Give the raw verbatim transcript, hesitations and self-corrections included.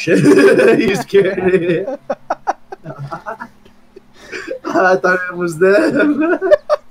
shit. You scared me. I thought it was them.